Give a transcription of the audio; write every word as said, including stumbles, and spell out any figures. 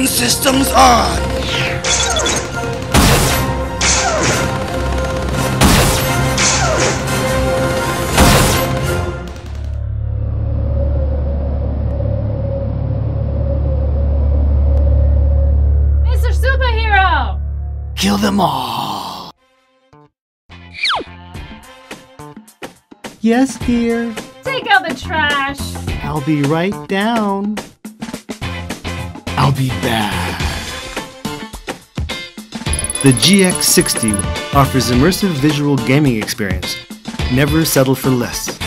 Weapon systems on! Mister Superhero! Kill them all! Yes, dear. Take out the trash. I'll be right down. I'll be back. The G X sixty offers immersive visual gaming experience. Never settle for less.